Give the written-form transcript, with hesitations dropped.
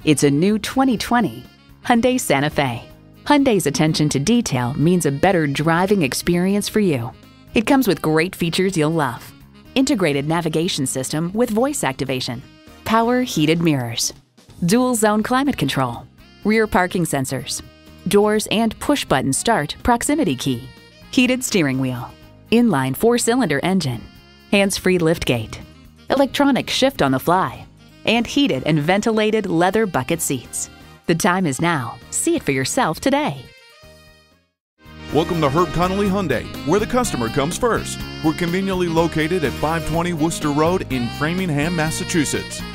It's a new 2020 Hyundai Santa Fe. Hyundai's attention to detail means a better driving experience for you. It comes with great features you'll love. Integrated navigation system with voice activation, power heated mirrors, dual zone climate control, rear parking sensors, doors and push-button start proximity key, heated steering wheel, inline 4-cylinder engine, hands-free liftgate, electronic shift on the fly, and heated and ventilated leather bucket seats. The time is now. See it for yourself today. Welcome to Herb Connolly Hyundai, where the customer comes first. We're conveniently located at 520 Worcester Road in Framingham, Massachusetts.